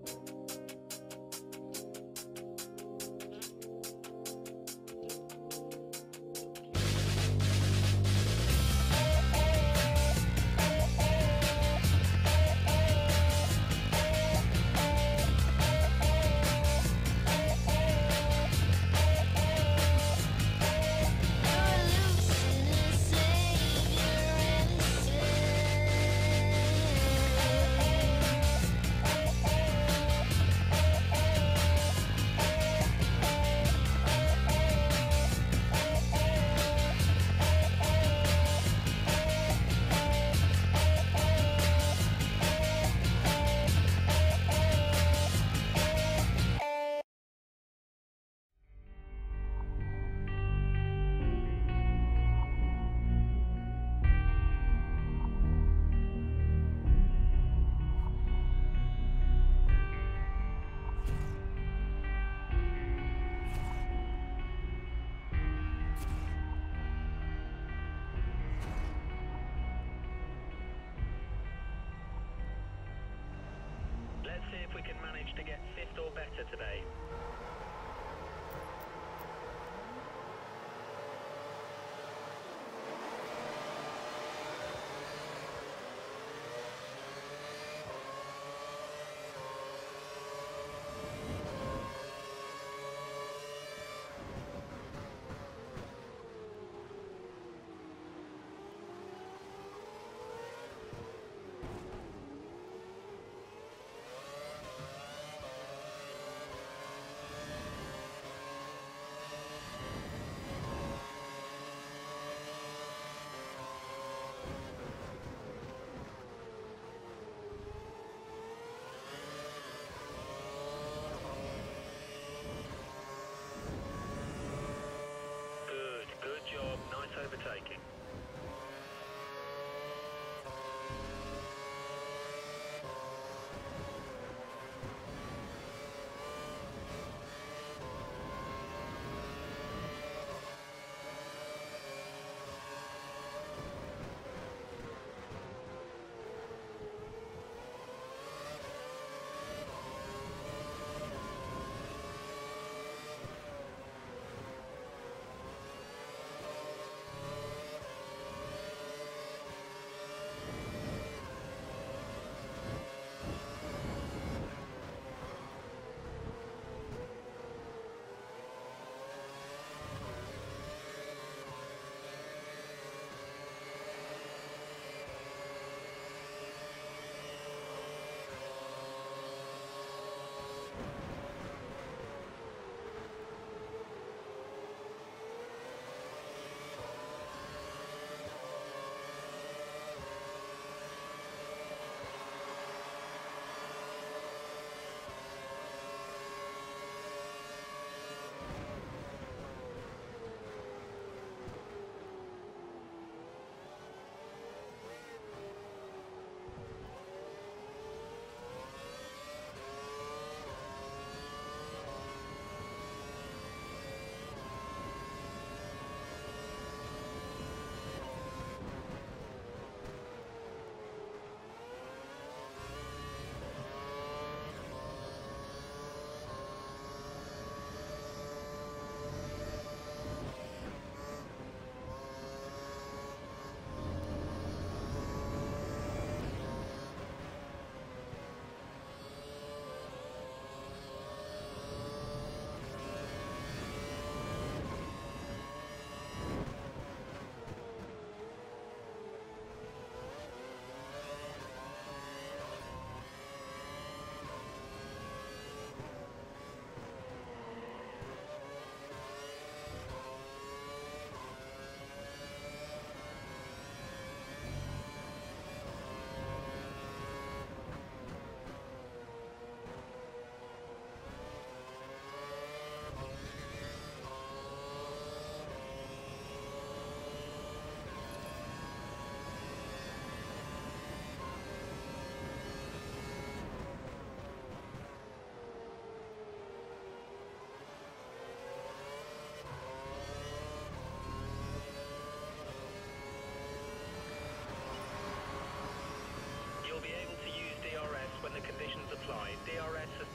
Let's see if we can manage to get fifth or better today.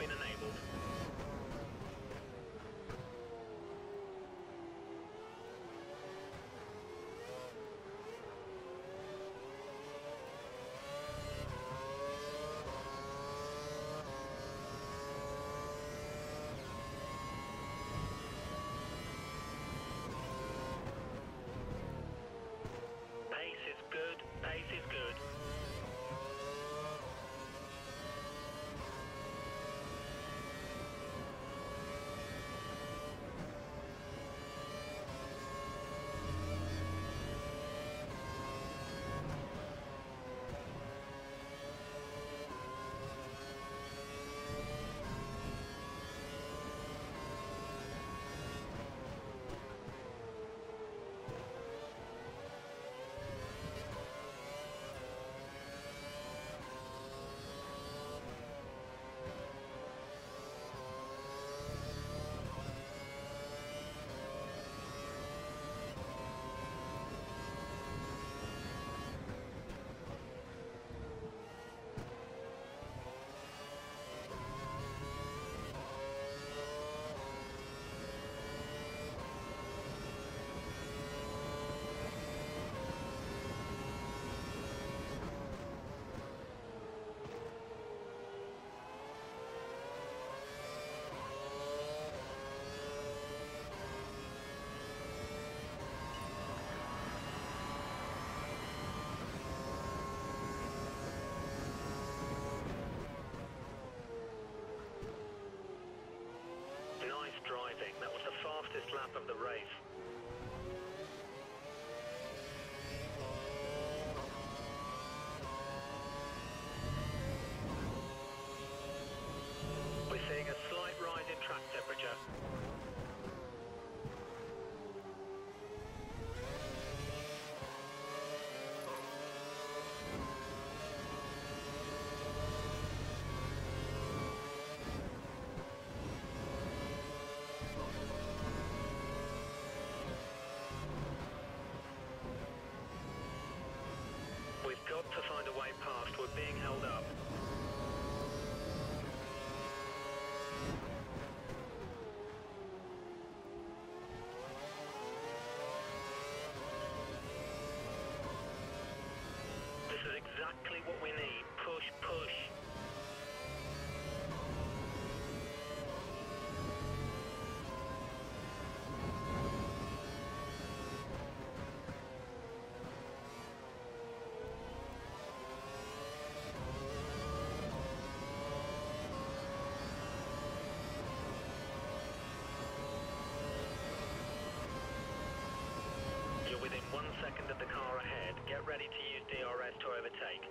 been enabled. Pace is good, pace is good. Nice driving. That was the fastest lap of the race. We're seeing a slight rise in track temperature. We've got to find a way past. We're being held up. This is exactly what we need. Push, push. You're within 1 second of the car ahead. Get ready to use DRS to overtake.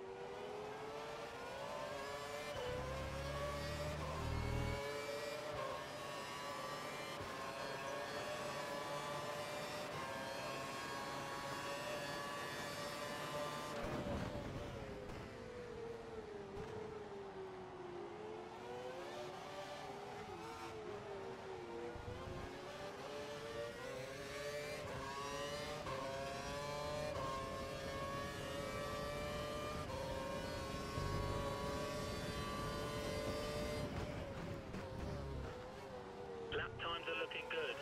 Lap times are looking good.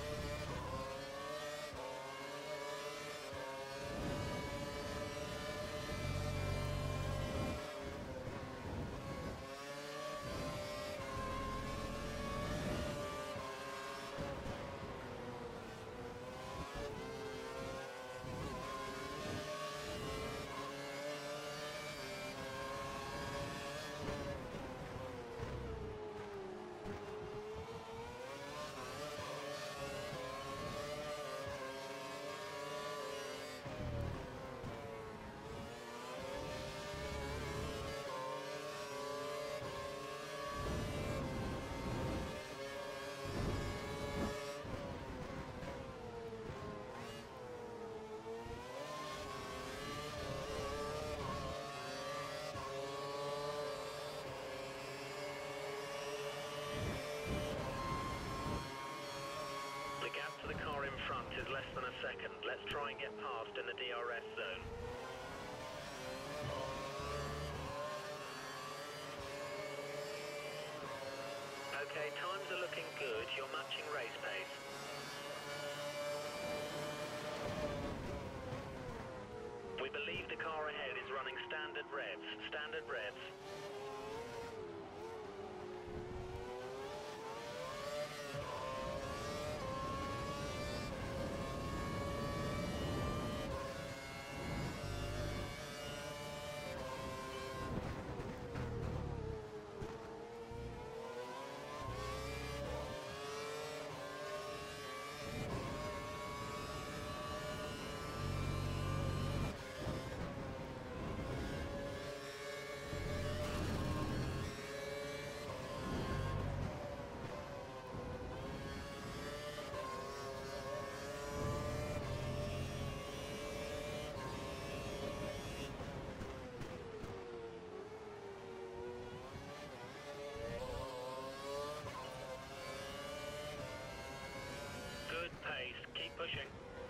The gap to the car in front is less than a second. Let's try and get past in the DRS zone. Okay, times are looking good. You're matching race pace. We believe the car ahead is running standard revs. Standard revs. Good pace. Keep pushing.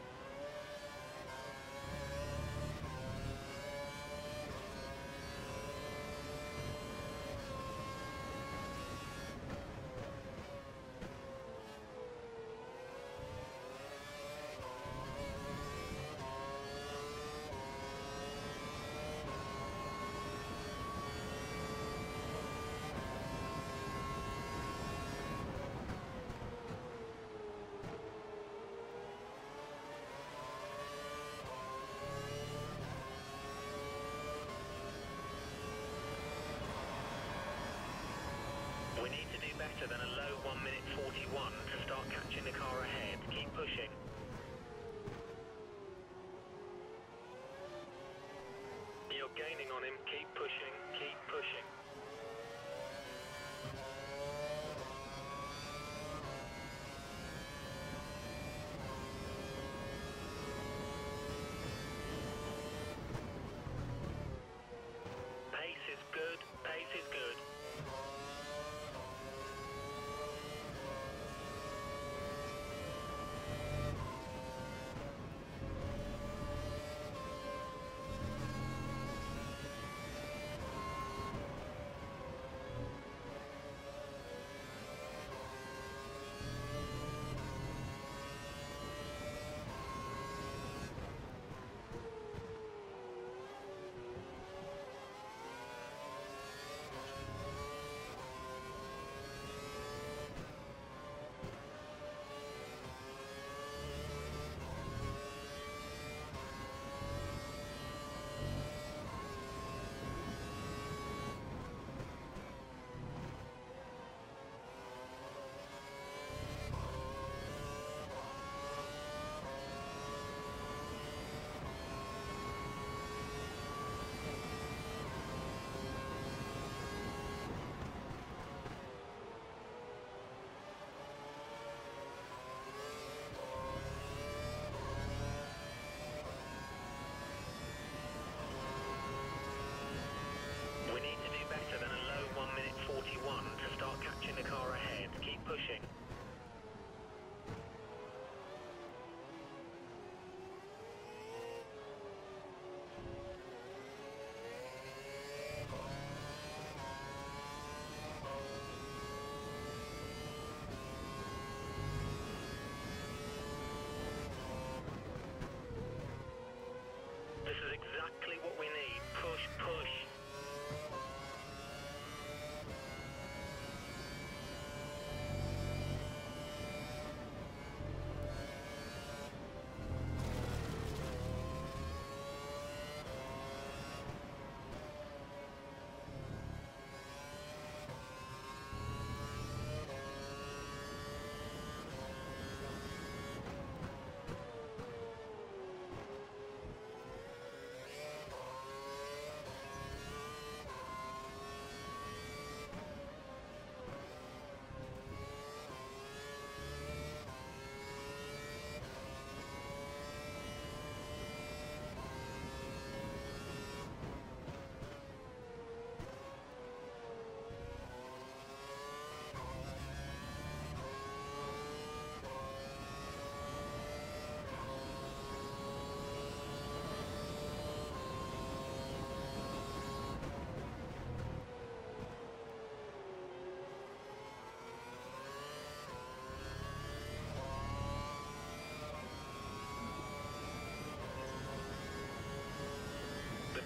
We need to do better than a low 1 minute 41 to start catching the car ahead. Keep pushing. You're gaining on him. Keep pushing. Keep pushing. Pace is good. Pace is good.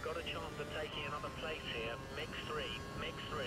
got a chance of taking another place here. Mix 3, mix 3.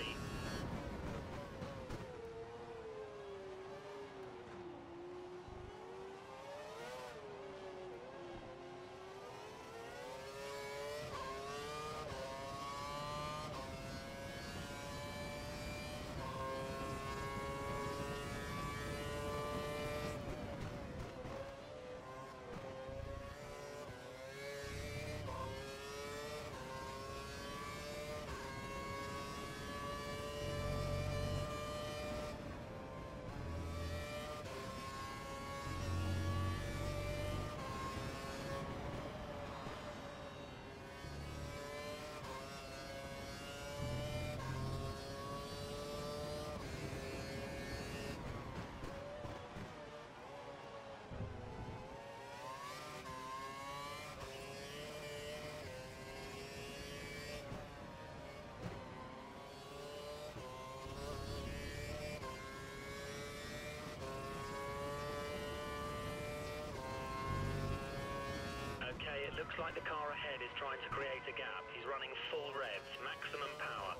Okay, it looks like the car ahead is trying to create a gap. He's running full revs, maximum power.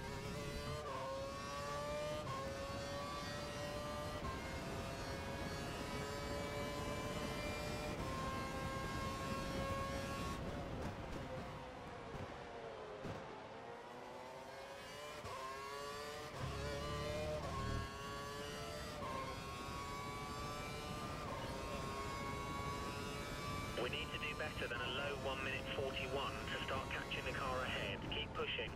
We need to do better than a low 1 minute 41 to start catching the car ahead. Keep pushing.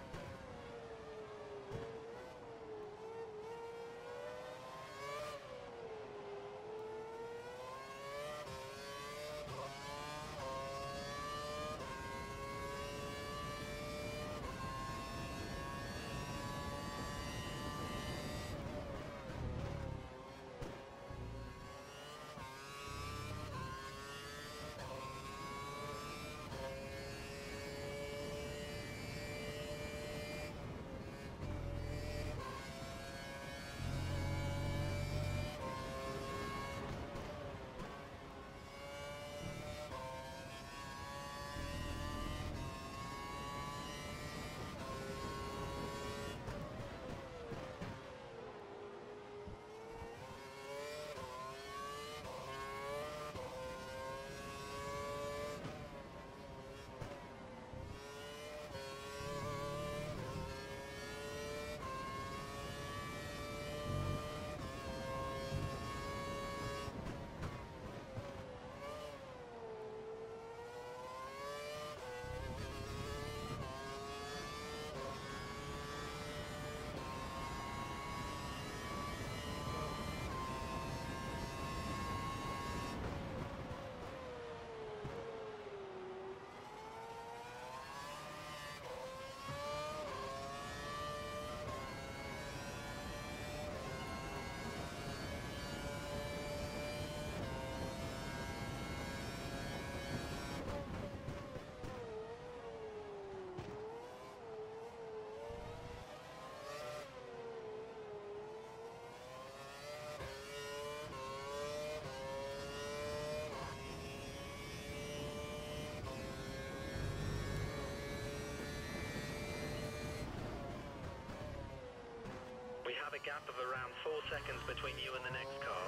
We have a gap of around 4 seconds between you and the next car.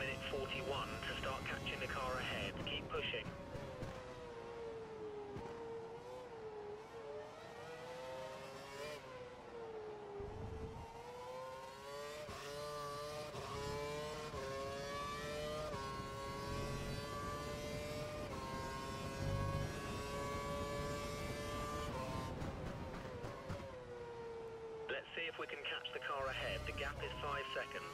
minute 41 to start catching the car ahead. Keep pushing. Let's see if we can catch the car ahead. The gap is 5 seconds.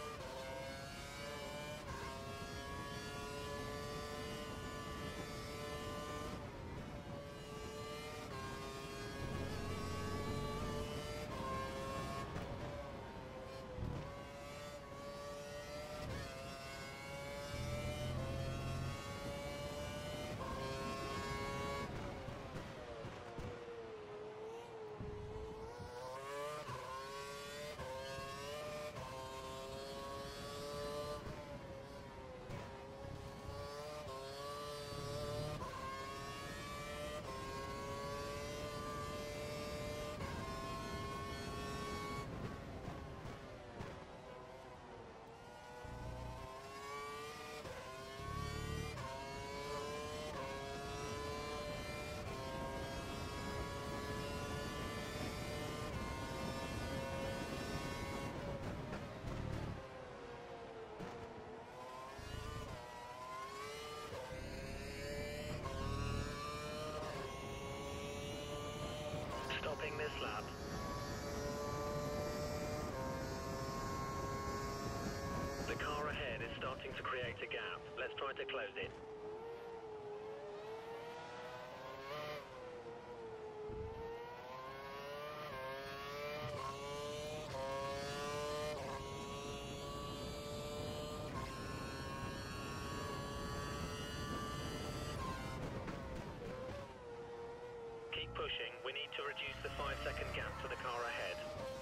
Stopping this lap. The car ahead is starting to create a gap. Let's try to close it. Keep pushing. We need to reduce the 5-second gap to the car ahead.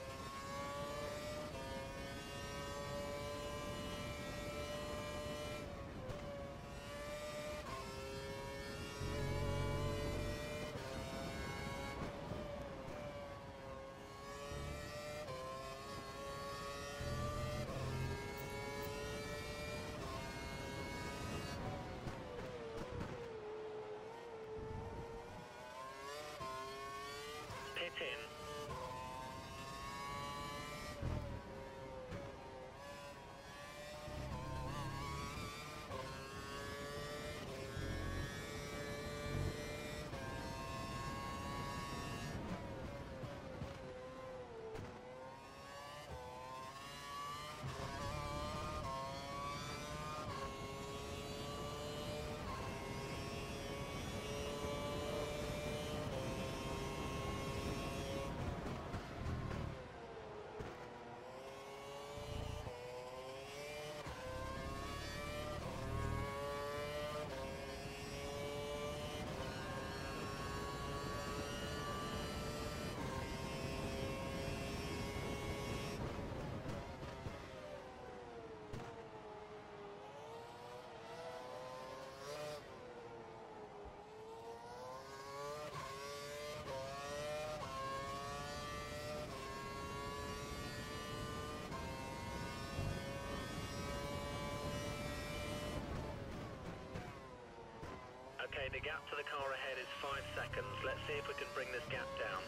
Pit in. Okay, the gap to the car ahead is 5 seconds. Let's see if we can bring this gap down.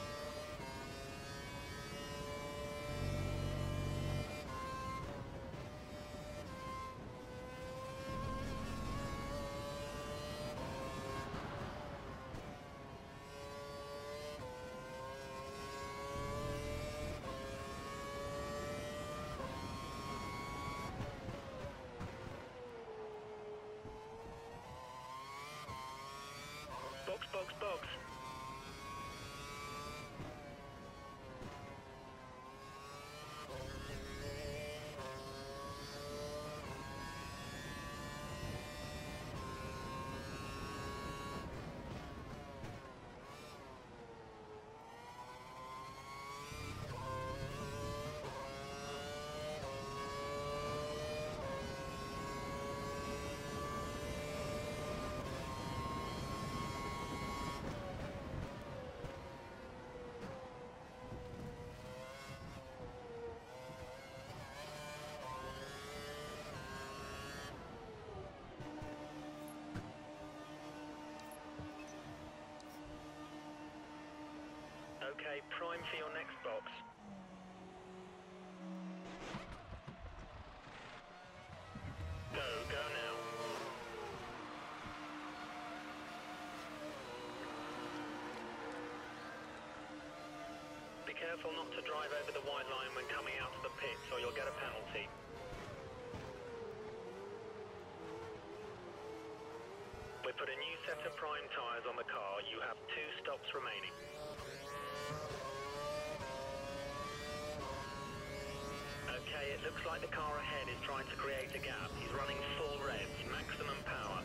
Box, box, box. Okay, prime for your next box. Go now. Be careful not to drive over the white line when coming out of the pits or you'll get a penalty. We put a new set of prime tyres on the car. You have 2 stops remaining. Okay, it looks like the car ahead is trying to create a gap. He's running full revs, maximum power.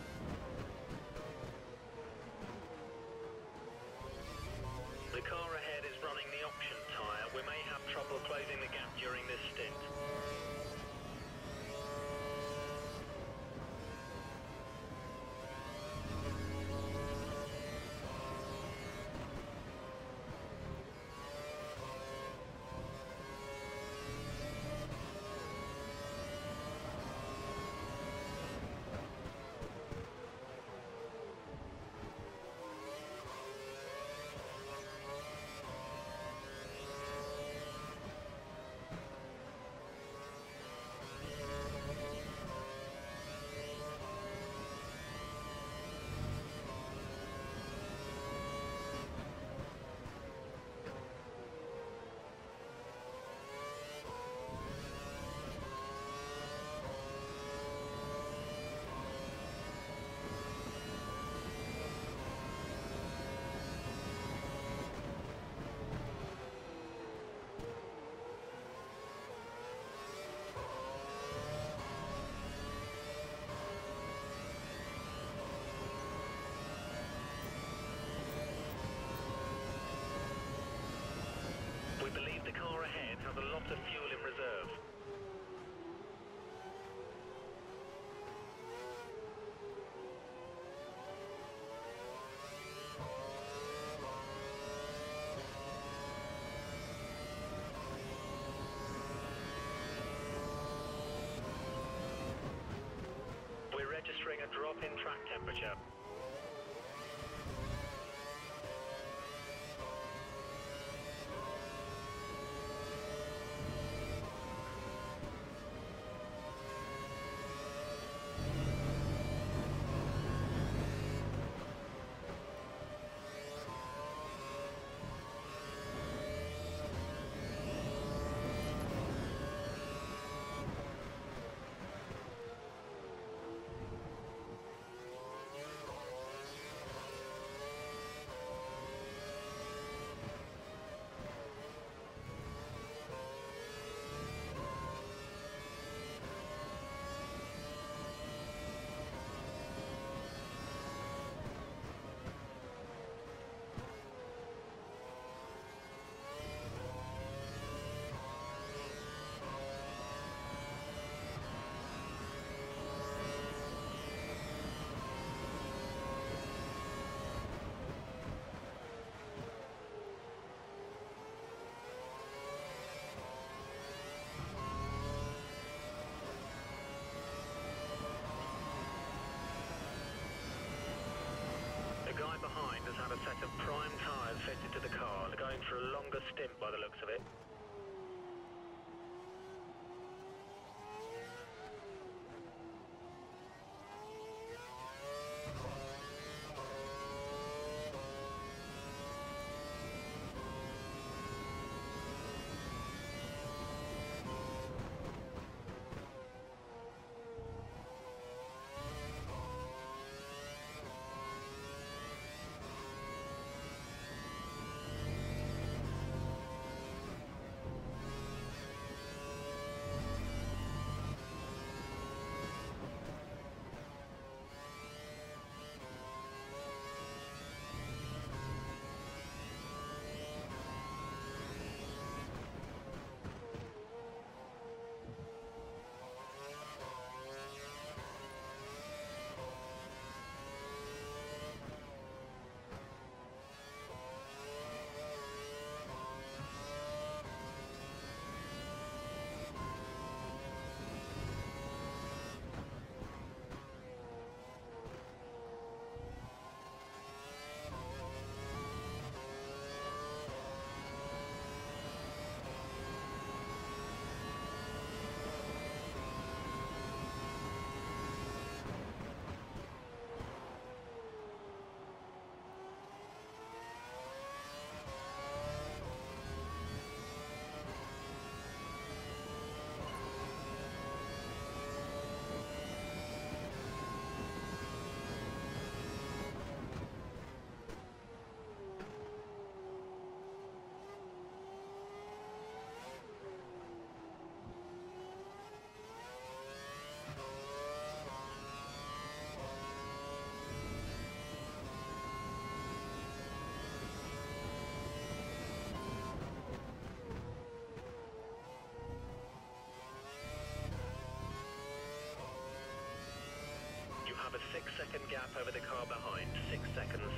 The car ahead is running the option tyre. We may have trouble closing the gap during this stint. We believe the car ahead has a lot of fuel in reserve. We're registering a drop in track temperature. The guy behind has had a set of prime tyres fitted to the car. They're going for a longer stint by the looks of it. gap over the car behind, 6 seconds.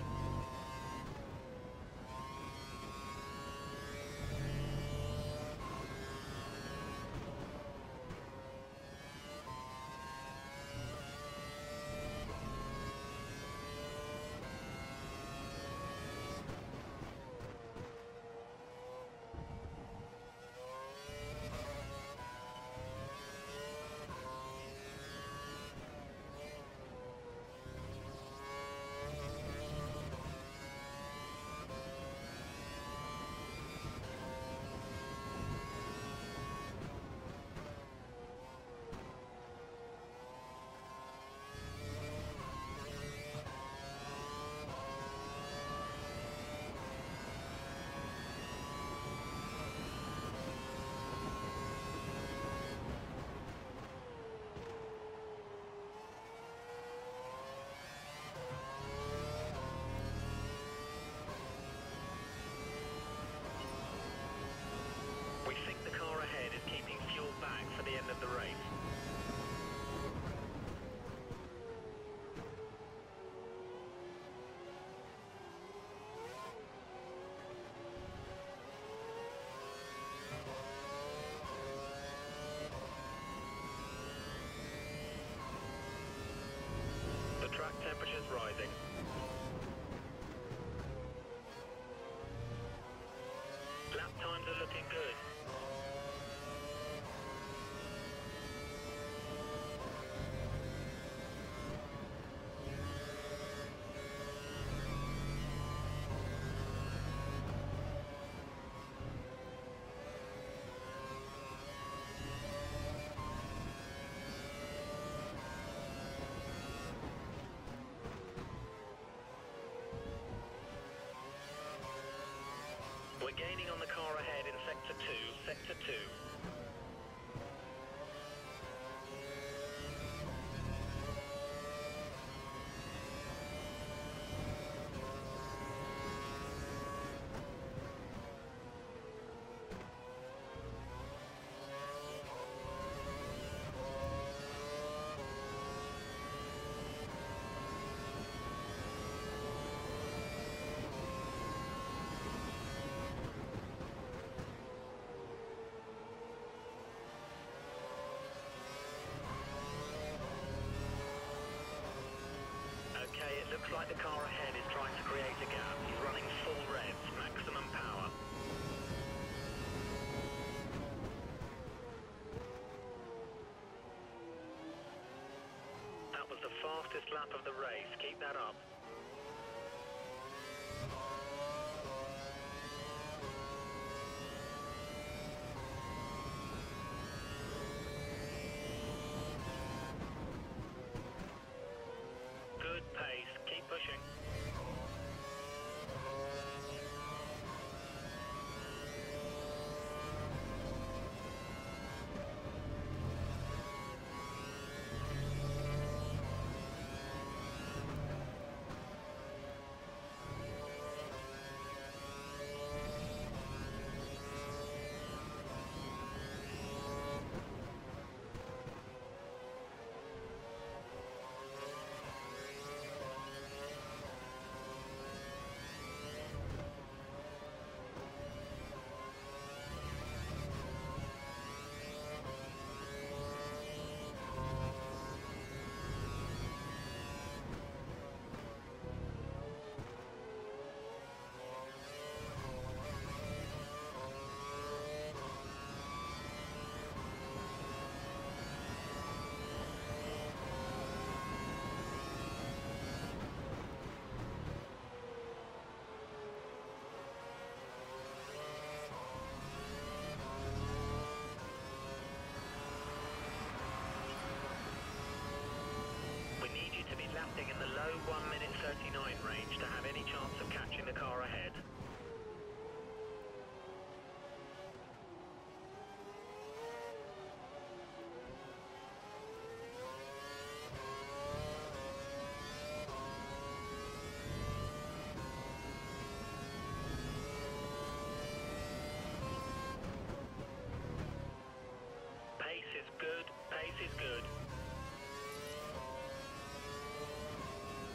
We think the car ahead is keeping fuel back for the end of the race. The track temperature's rising. Lap times are looking good. We're gaining on the car ahead in Sector 2, Sector 2. Okay, it looks like the car ahead is trying to create a gap. He's running full revs, maximum power. That was the fastest lap of the race. Keep that up. Good pace. Keep pushing. Lapping in the low 1 minute 39 range to have any chance of catching the car ahead. Pace is good, pace is good.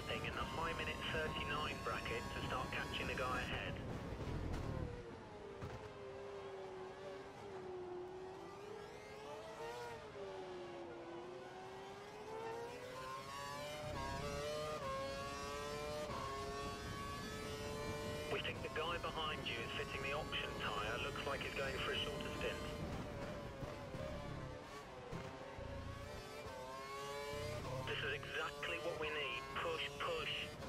lapping in the high minute 39 bracket to start catching the guy ahead. We think the guy behind you is fitting the option tyre, looks like he's going for a shorter stint. This is exactly what we need. Push, push.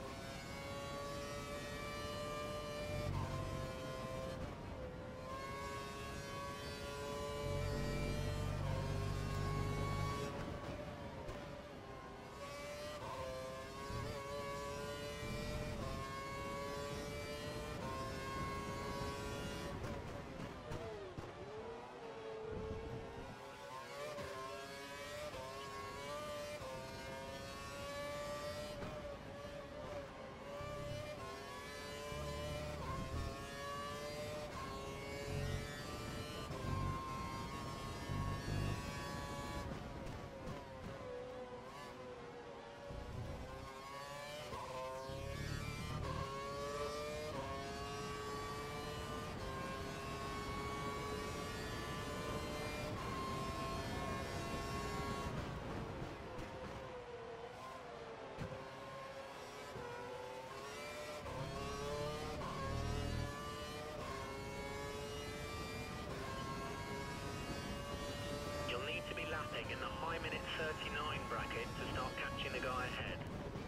Lapping in the high minute 39 bracket to start catching the guy ahead.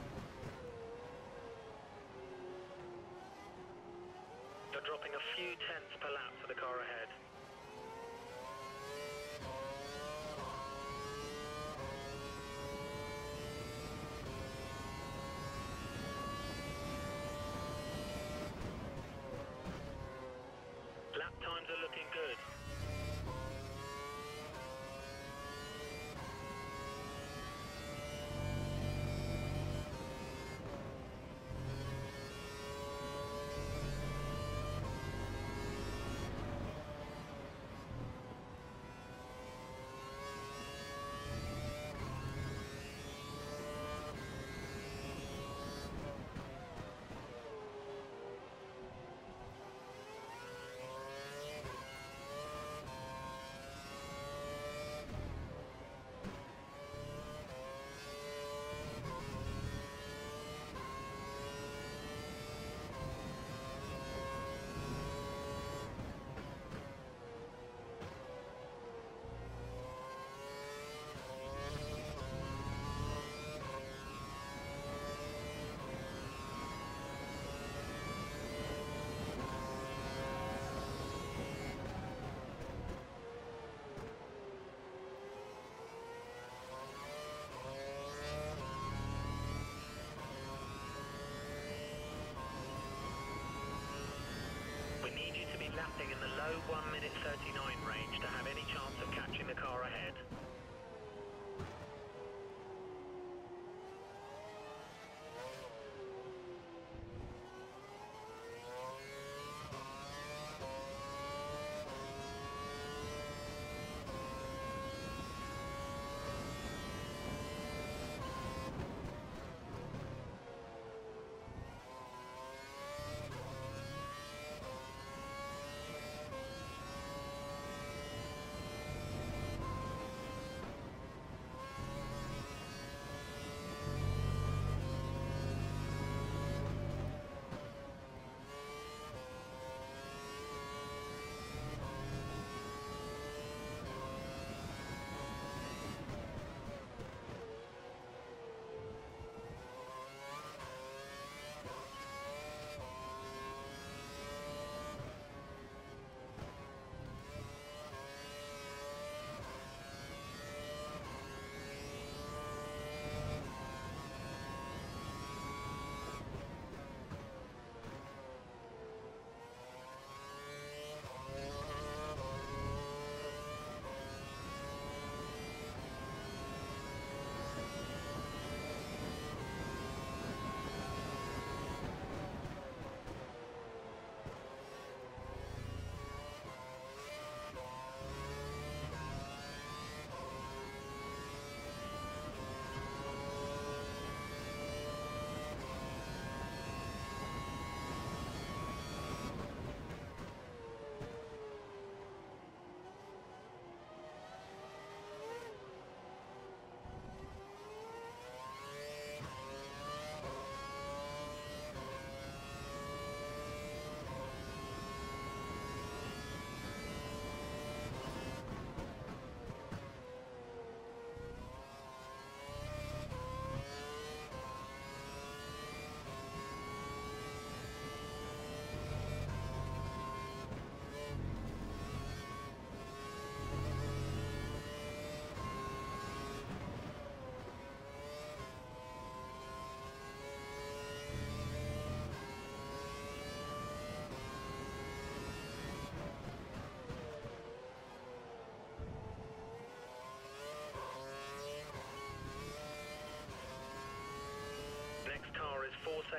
You're dropping a few tenths per lap for the car ahead. Lap times are looking good.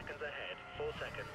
seconds ahead. 4 seconds.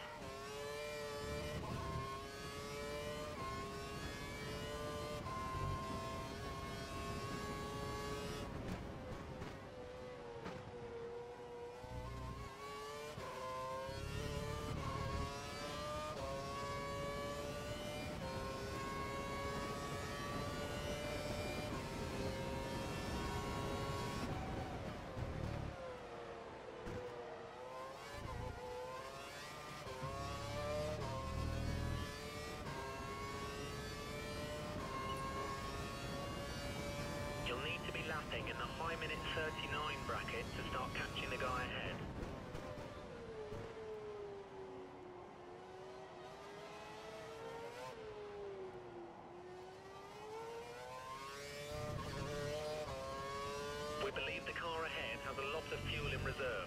You'll need to be lapping in the high minute 39 bracket to start catching the guy ahead. We believe the car ahead has a lot of fuel in reserve.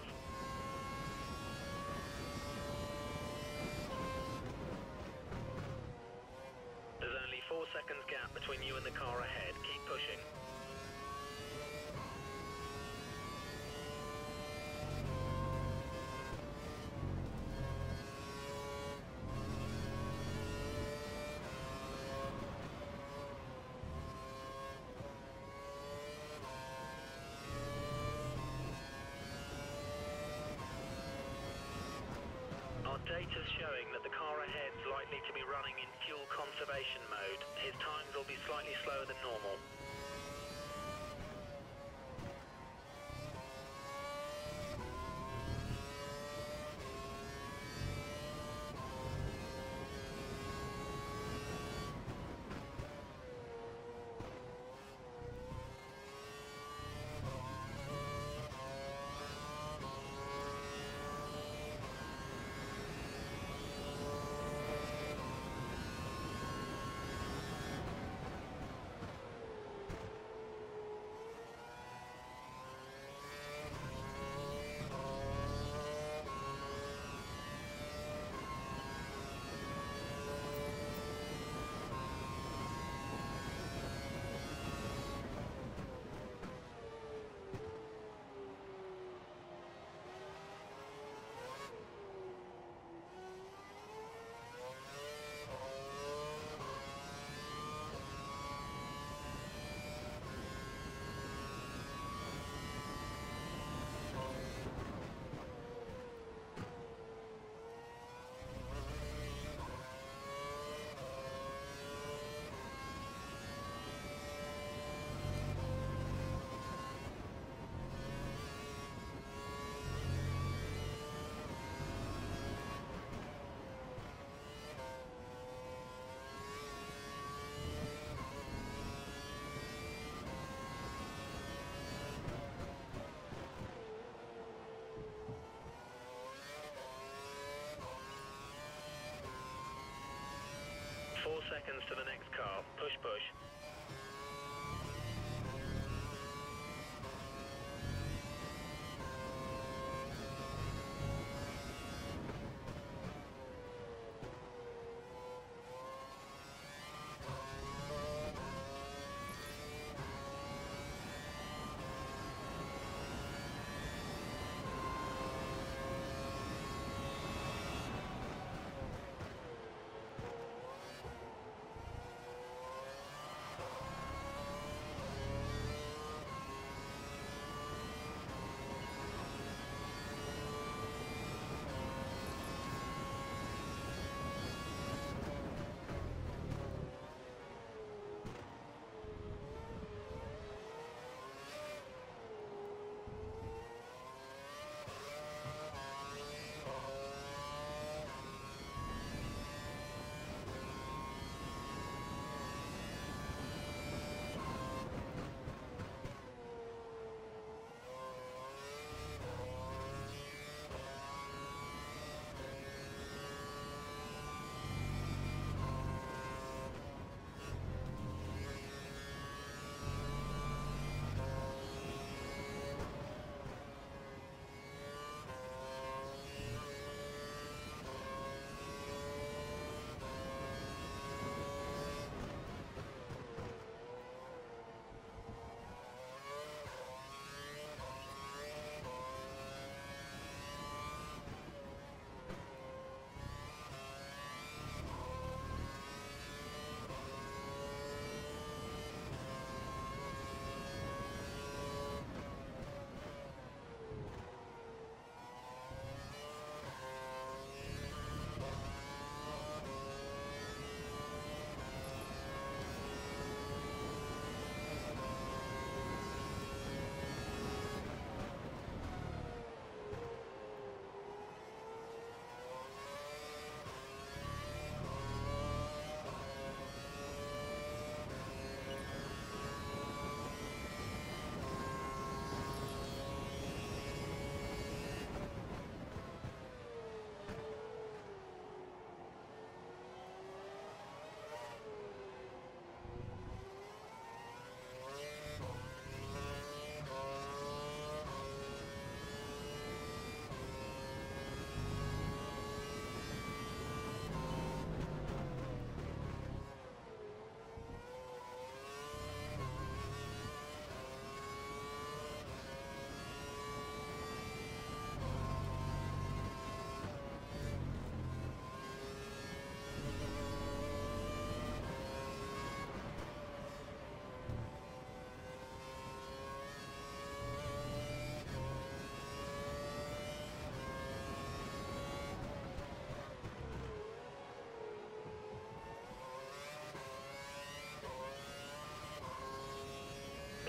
There's only 4 seconds gap between you and the car ahead. Keep pushing. Our data's showing that the car ahead's likely to be running in fuel conservation mode. His times will be slightly slower than normal. Four seconds to the next car. Push, push.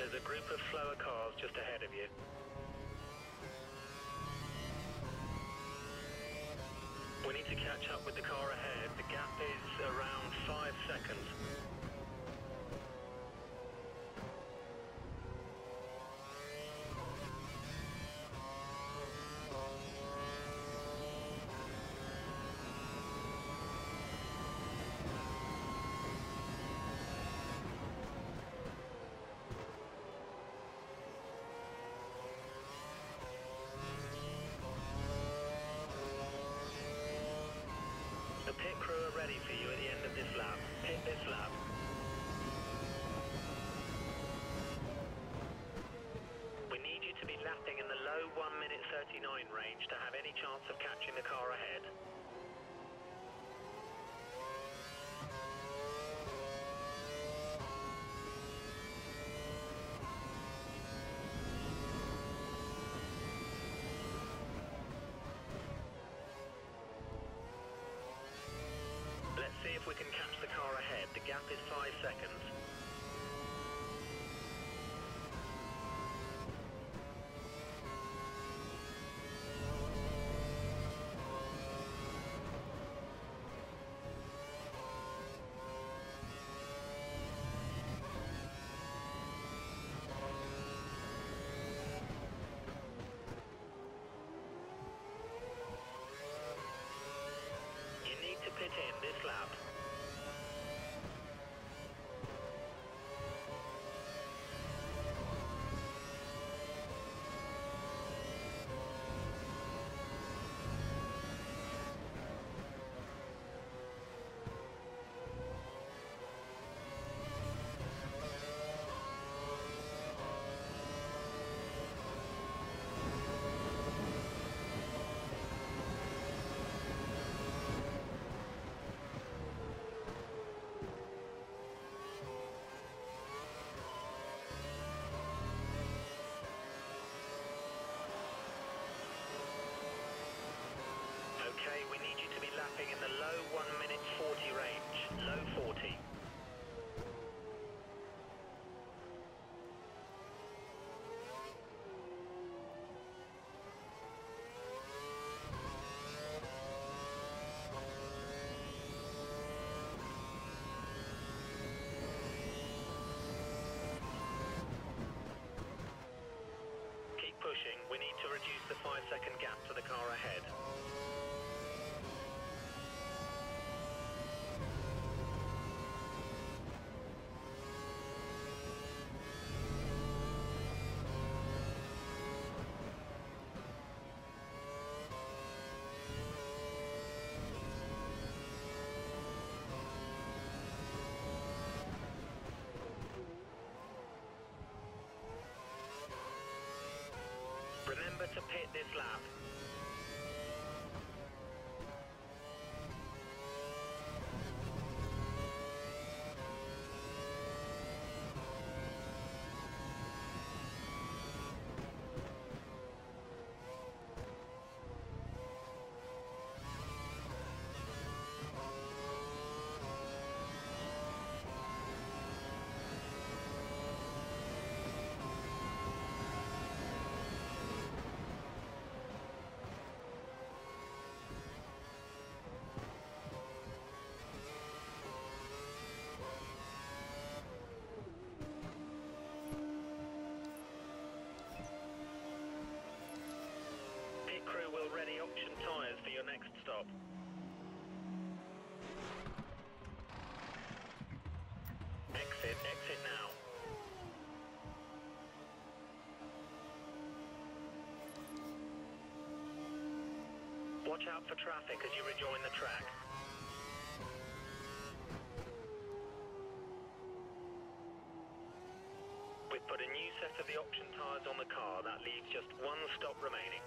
There's a group of slower cars just ahead of you. We need to catch up with the car ahead. The gap is around 5 seconds. The pit crew are ready for you at the end of this lap. Pit this lap. We need you to be lapping in the low 1 minute 39 range to have any chance of catching the car ahead. Let's see if we can catch the car ahead. The gap is 5 seconds. You need to pit in this lap. Okay, we need you to be lapping in the low 1 minute 40 range. Low 40. Keep pushing. We need to reduce the 5-second gap to the car ahead. Remember to pit this lap. Pit crew will ready option tyres for your next stop. Exit now. Watch out for traffic as you rejoin the track. We've put a new set of the option tyres on the car. That leaves just one stop remaining.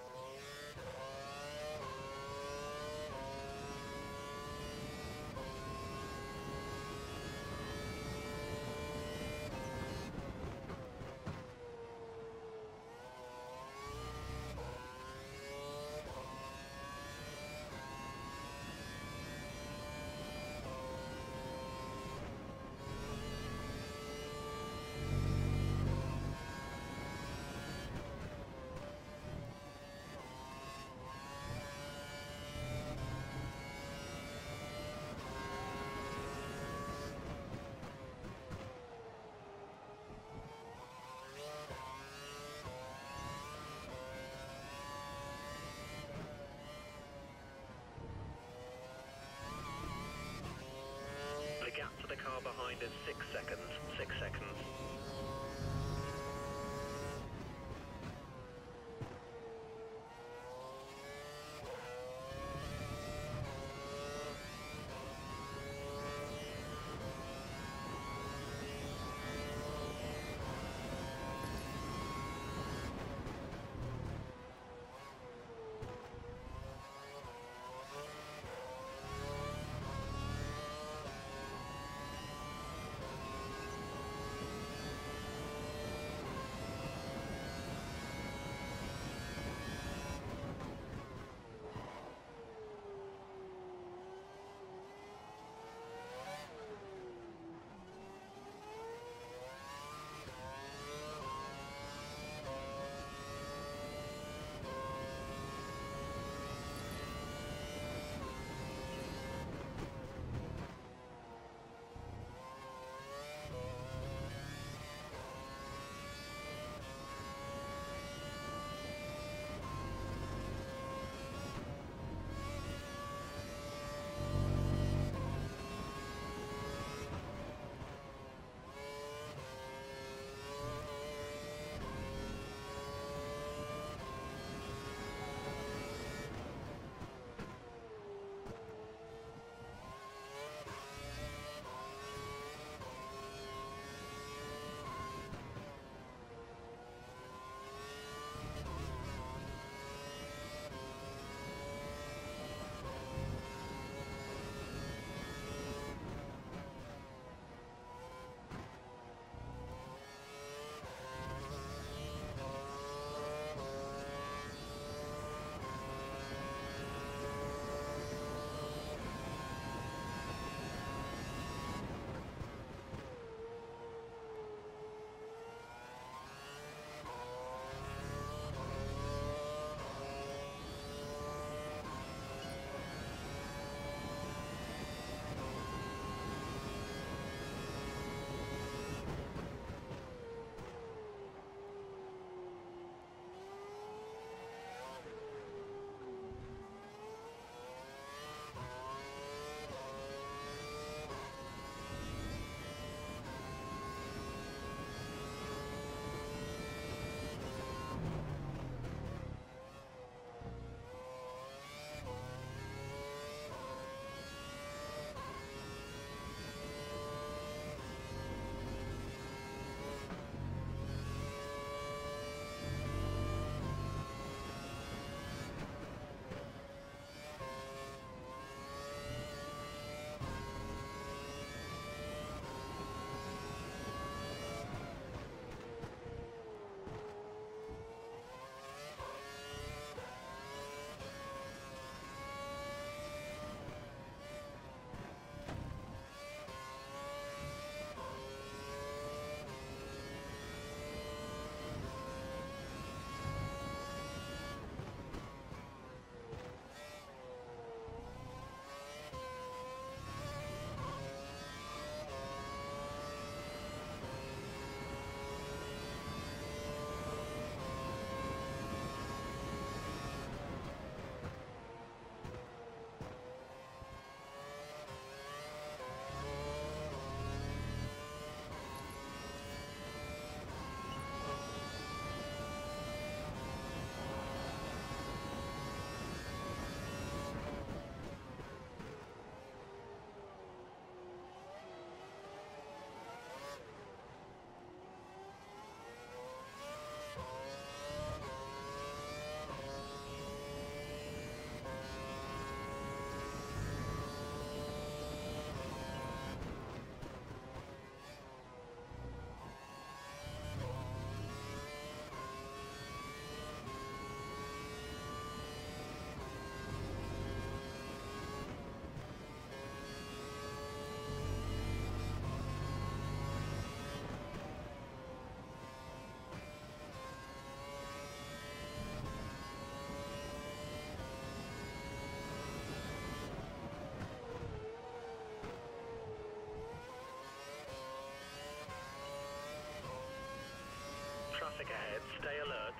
is 6 seconds. 6 seconds. Traffic ahead, stay alert.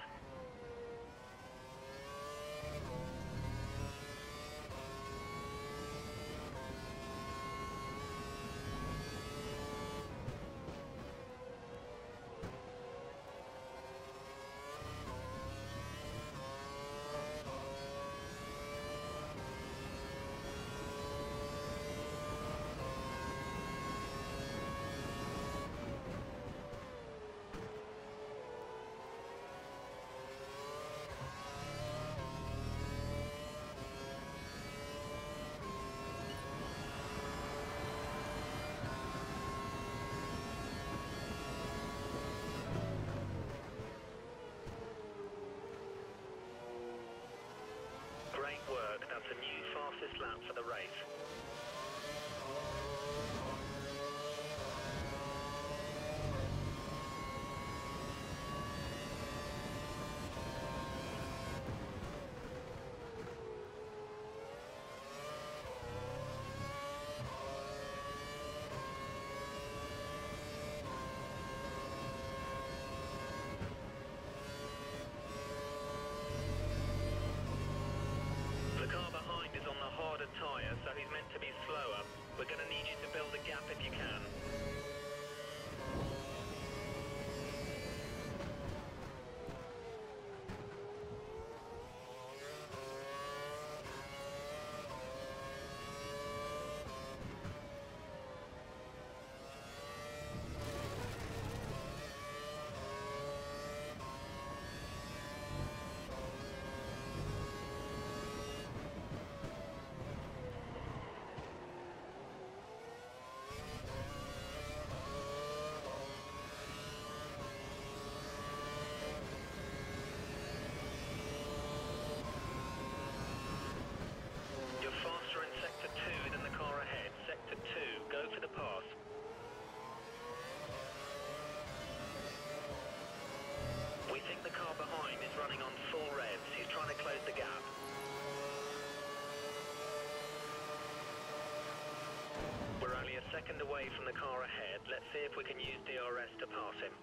second away from the car ahead. Let's see if we can use DRS to pass him.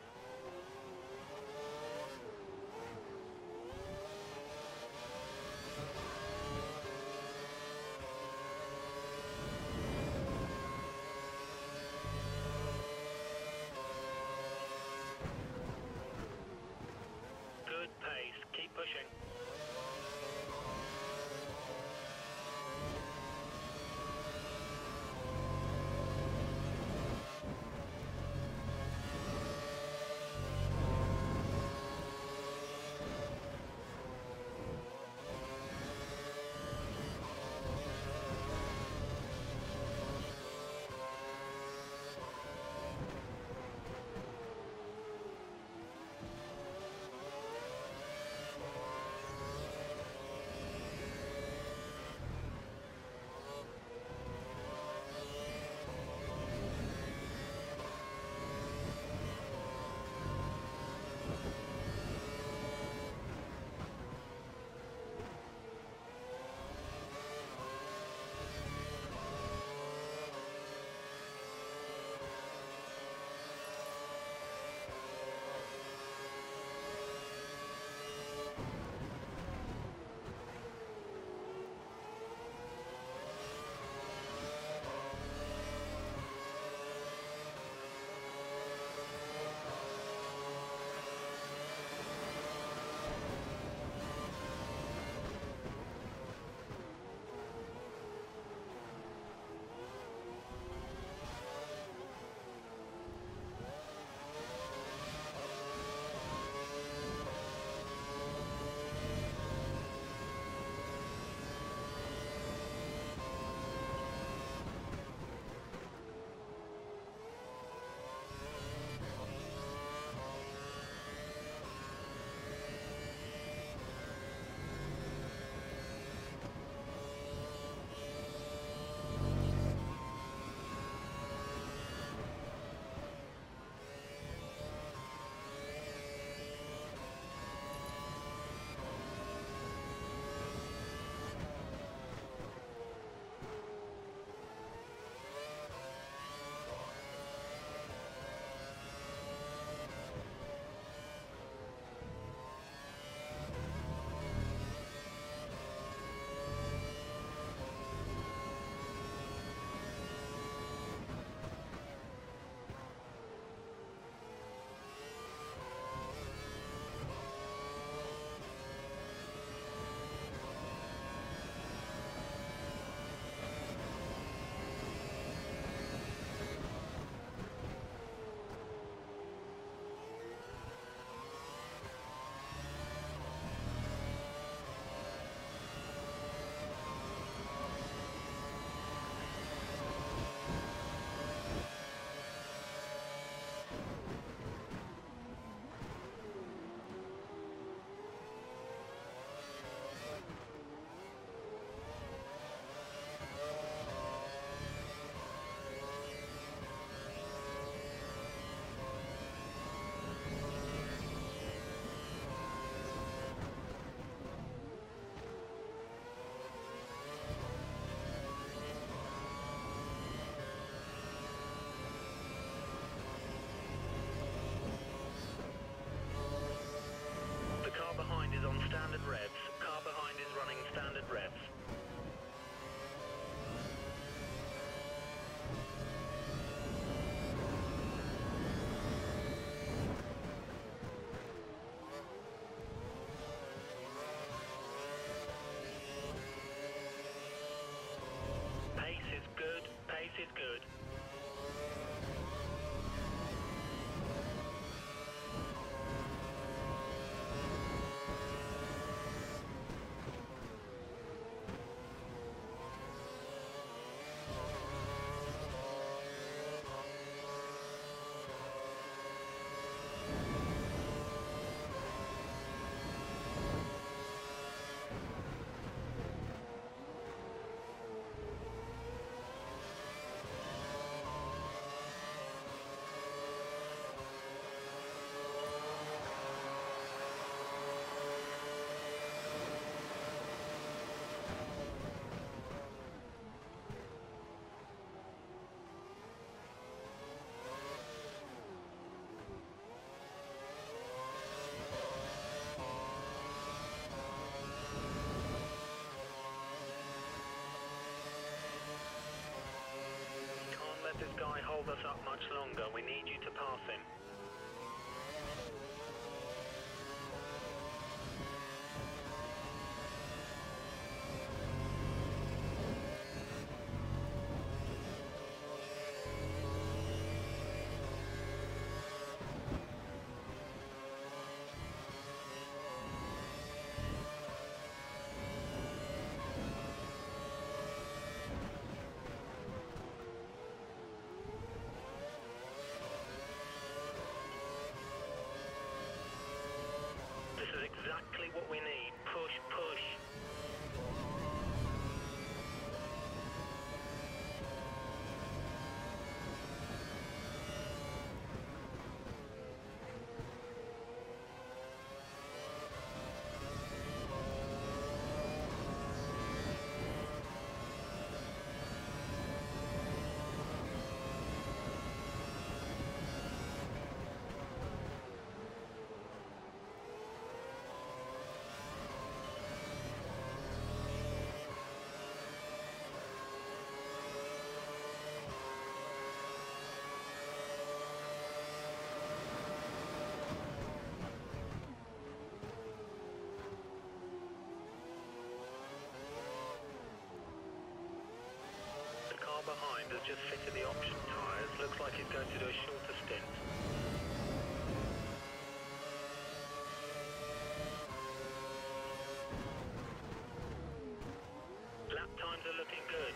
Good pace. Keep pushing. guy hold us up much longer. We need you to pass him. This is exactly what we need. Push, push. The car behind has just fitted the option tyres. Looks like it's going to do a shorter stint. Lap times are looking good.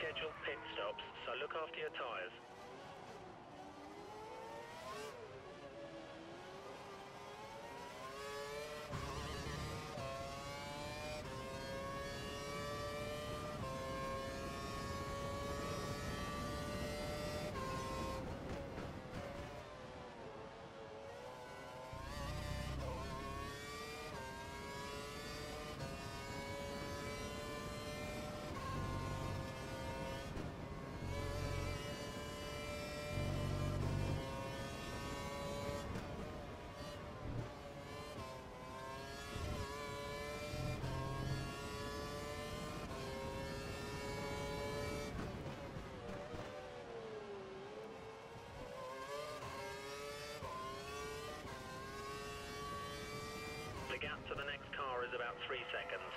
scheduled pit stops, so look after your tyres. The gap to the next car is about 3 seconds.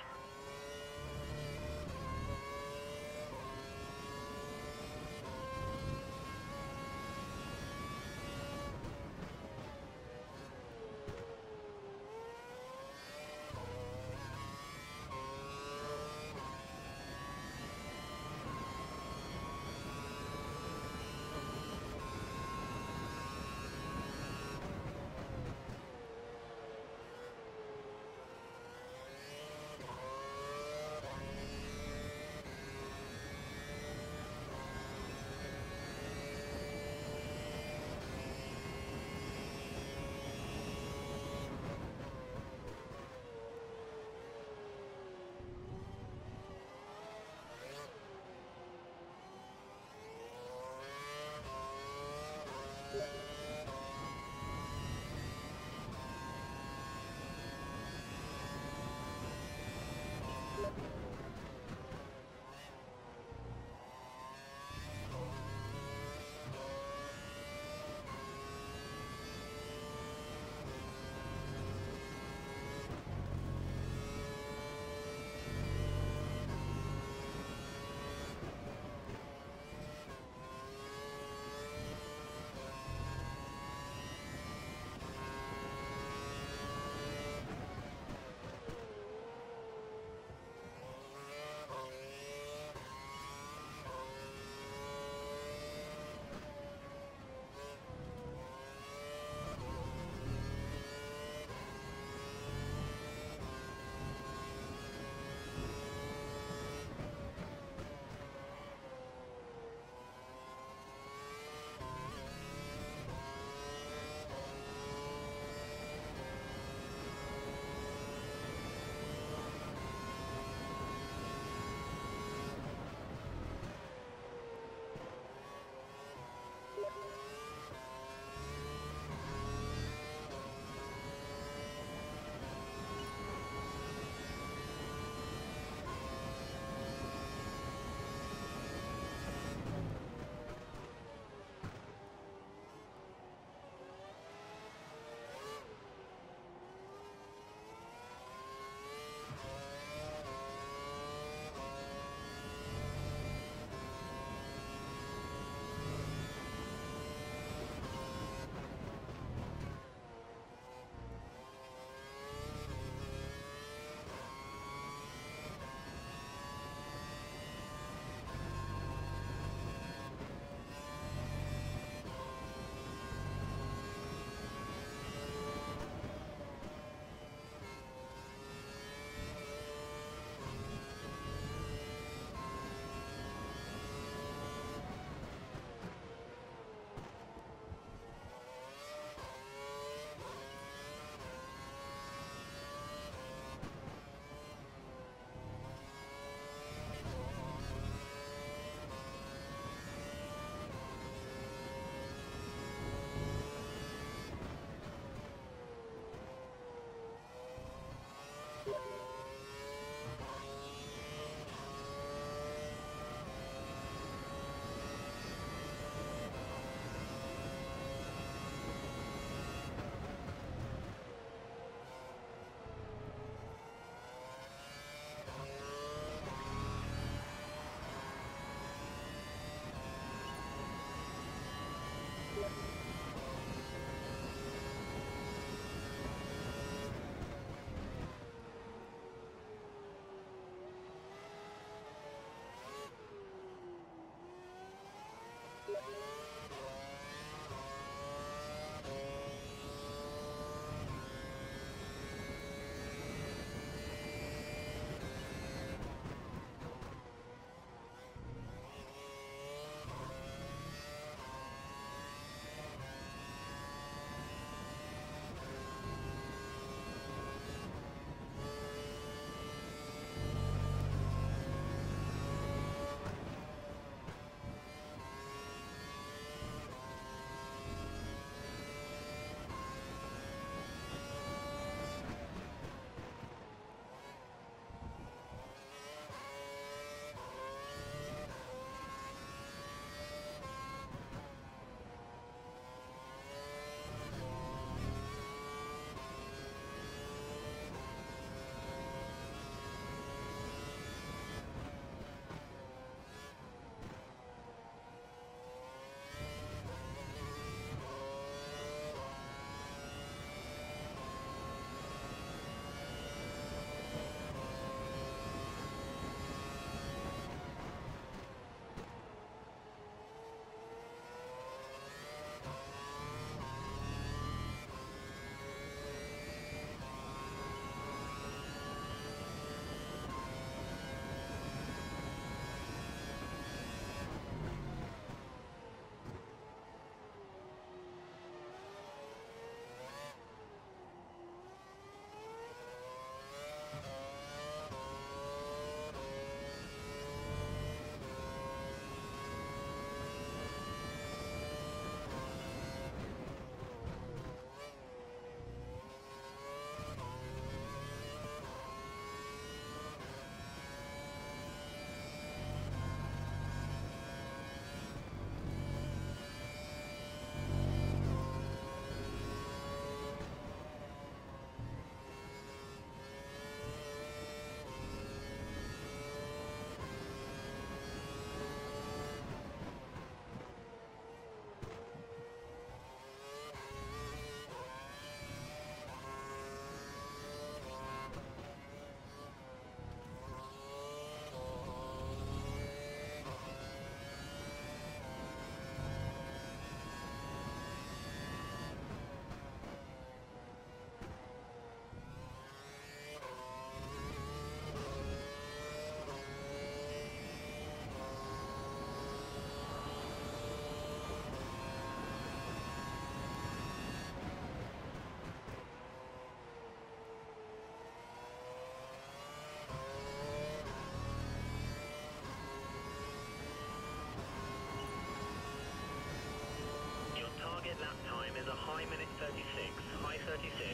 high minute 36, high 36.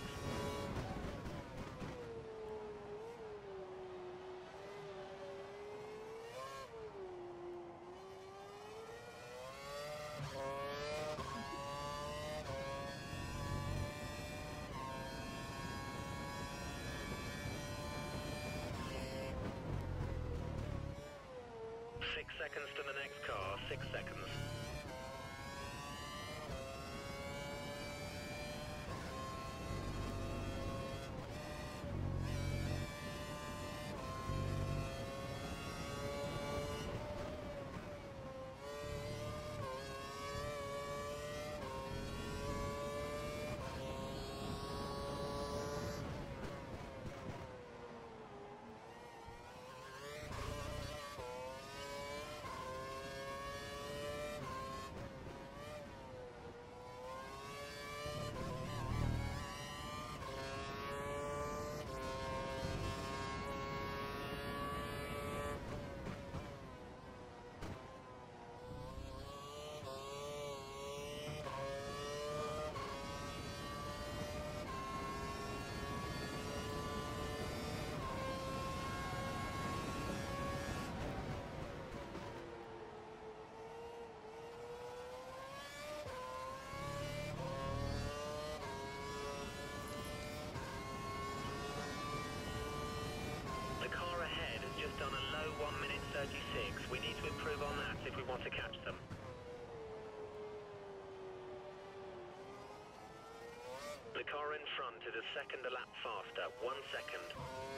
Seconds to the next car, 6 seconds. The car ahead has just done a low 1 minute 36. We need to improve on that if we want to catch them. The car in front is a second a lap faster, 1 second.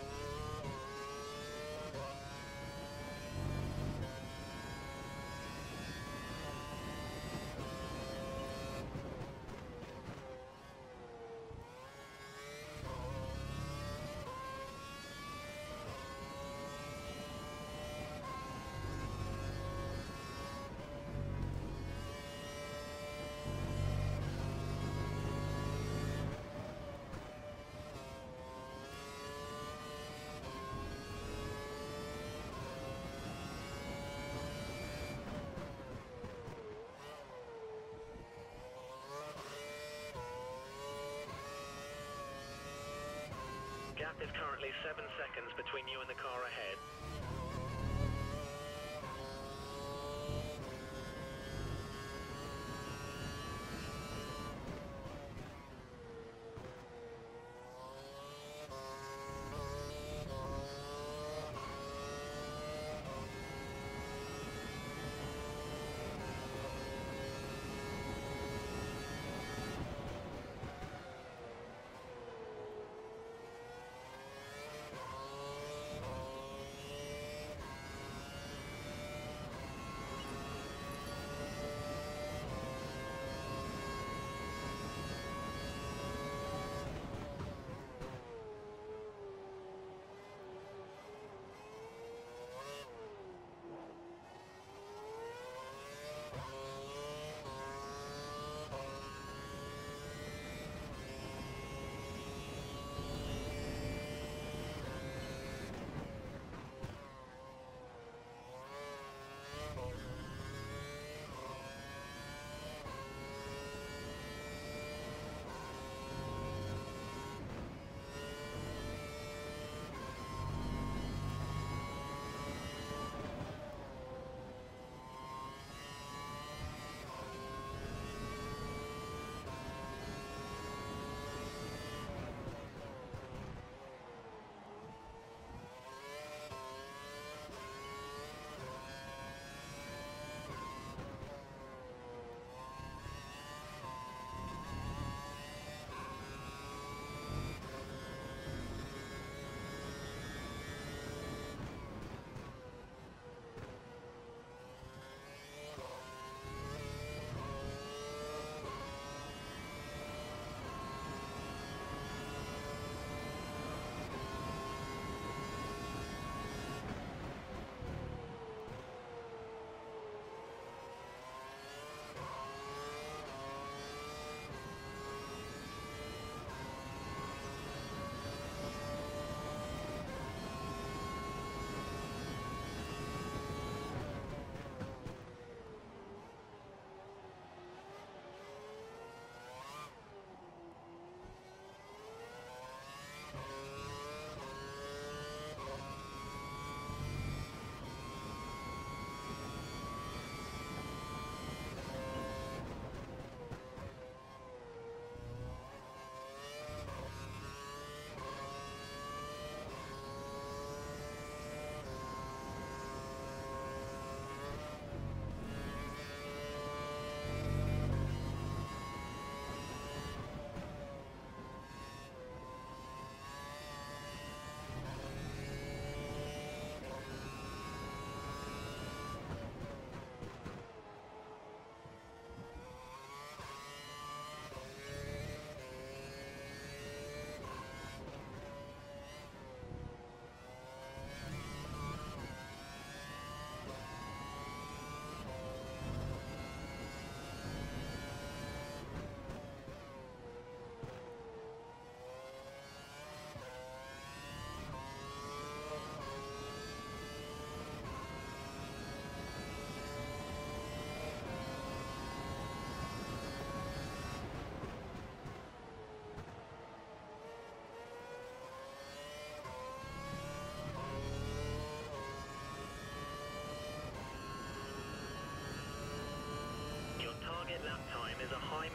Gap is currently 7 seconds between you and the car ahead.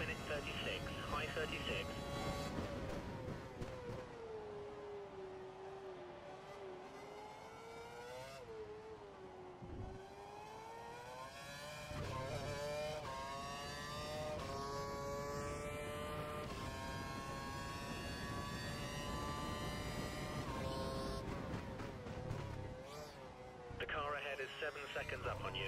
minute 36, high 36. The car ahead is 7 seconds up on you.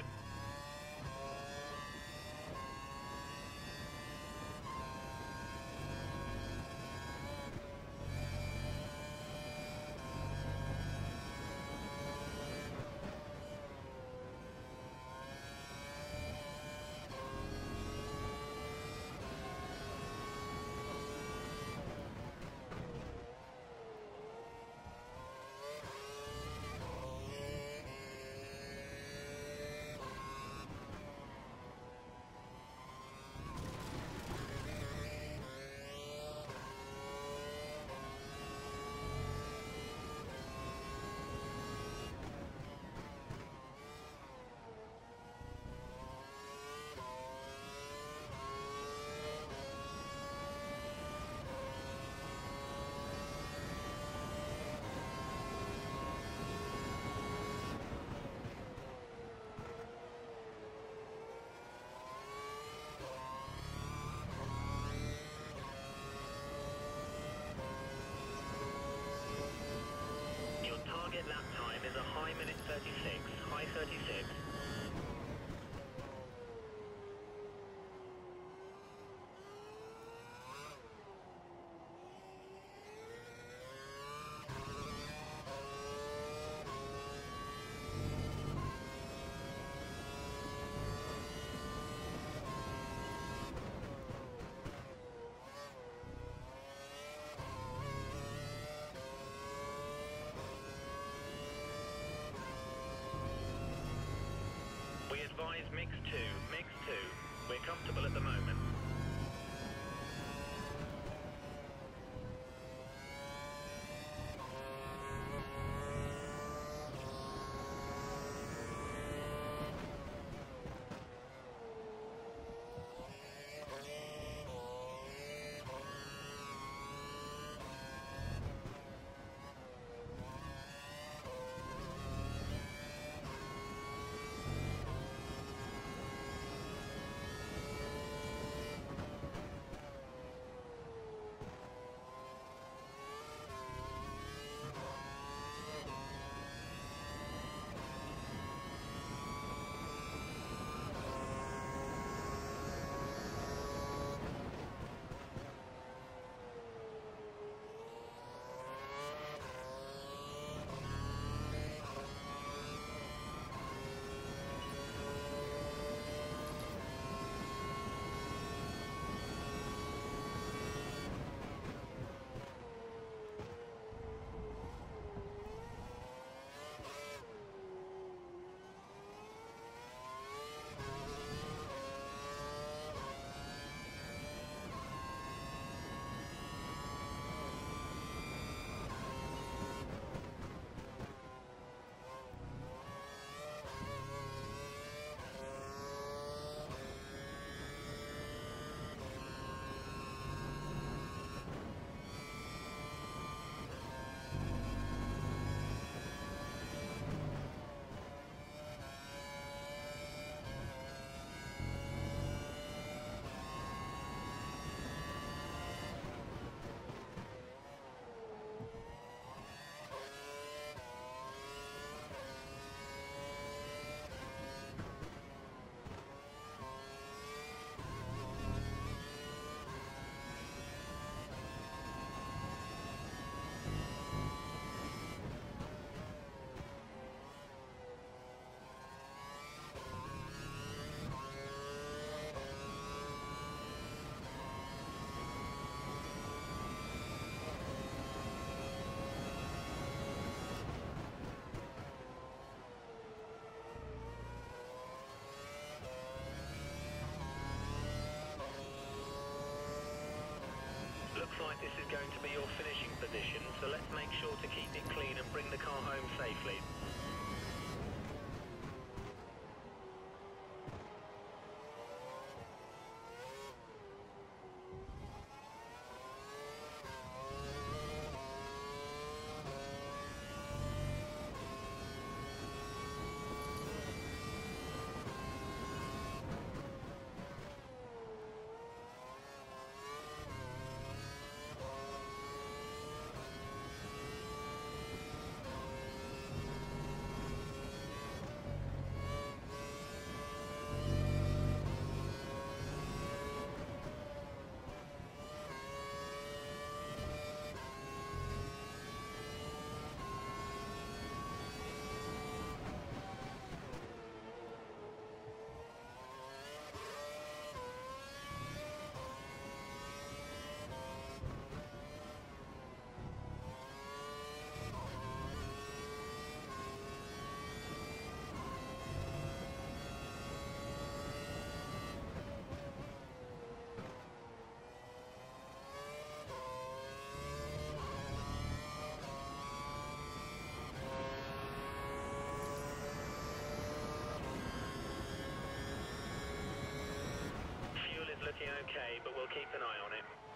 Target lap time is a high minute 36, high 36. We advise mix 2, mix 2. We're comfortable at the moment. Looks like this is going to be your finishing position, so let's make sure to keep it clean and bring the car home safely. okay, but we'll keep an eye on it.